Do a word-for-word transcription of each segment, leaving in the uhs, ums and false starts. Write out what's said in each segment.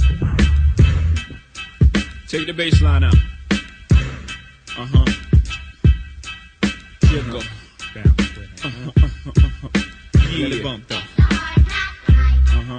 Take the bass line out. Uh-huh. Here go. Down. Uh-huh, uh-huh, uh-huh. Yeah. Let it bump though. Uh-huh.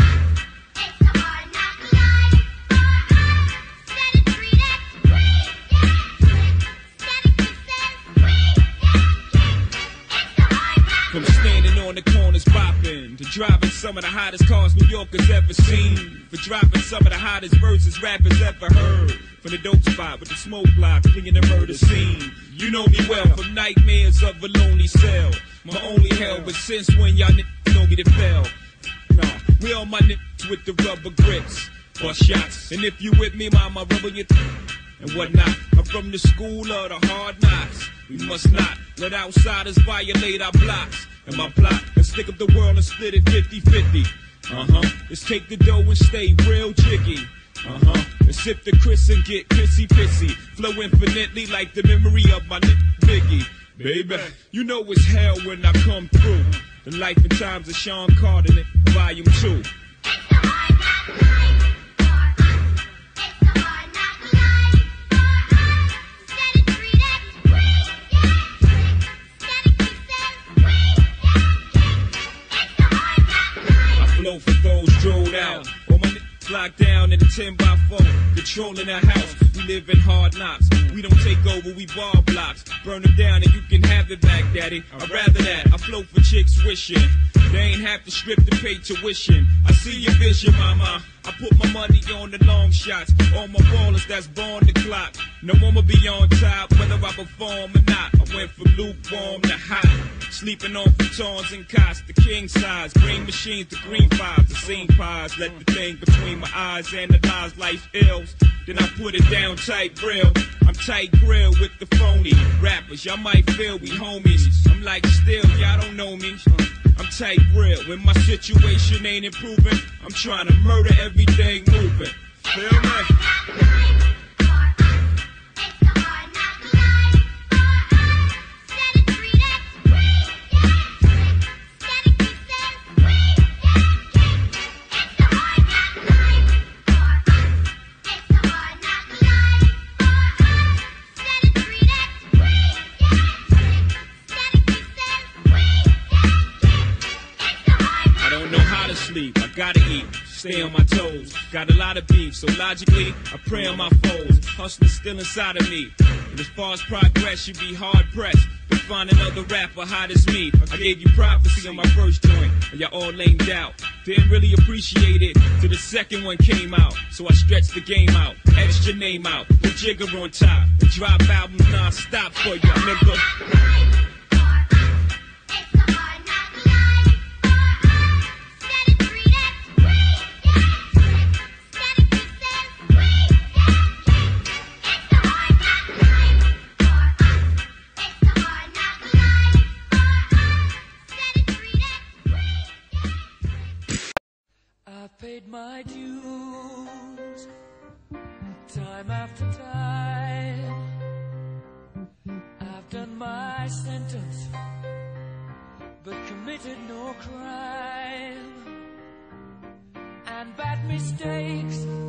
From standing on the corners bopping to driving some of the hottest cars New Yorkers ever seen, for dropping some of the hottest verses rappers ever heard, from the dope spot with the smoke block clinging the murder scene. You know me well from nightmares of a lonely cell. My only hell, but since when y'all niggas know me to fail? Nah, we all my niggas with the rubber grips or shots, and if you with me, mama, rubber your th and whatnot. I'm from the school of the hard knocks. We must not let outsiders violate our blocks. And my plot, let's stick up the world and split it fifty fifty. Uh-huh. Let's take the dough and stay real jiggy. Uh-huh. Let's sip the Chris and get pissy pissy. Flow infinitely like the memory of my nigga Biggie. Baby, you know it's hell when I come through. The life and times of Sean Carter, volume two. For those drilled out, all my niggas locked down in a ten by four, controlling the house. We live in hard knocks. We don't take over, we ball blocks. Burn them down and you can have it back, daddy. I'd rather that. I float for chicks wishing they ain't have to strip to pay tuition. I see your vision, mama. I put my money on the long shots. All my ballers that's born the clock. No one will be on top, whether I perform or not. I went from lukewarm to hot. Sleeping on futons and cots, the king size. Green machines, the green fives, the scene pies. Let the thing between my eyes analyze life ills. Then I put it down tight grill. I'm tight grill with the phony rappers. Y'all might feel we homies. I'm like still, y'all don't know me. I'm tight real. When my situation ain't improving, I'm trying to murder everything moving. Feel me? I gotta eat, stay on my toes. Got a lot of beef, so logically, I pray on my foes. Hustler's still inside of me. And as far as progress, you be hard pressed to find another rapper hot as me. I gave you prophecy on my first joint, and y'all all lamed out. Didn't really appreciate it till the second one came out. So I stretched the game out, etched your name out, put Jigger on top, and drop albums non-stop for ya, nigga. Paid my dues time after time. I've done my sentence but committed no crime, and bad mistakes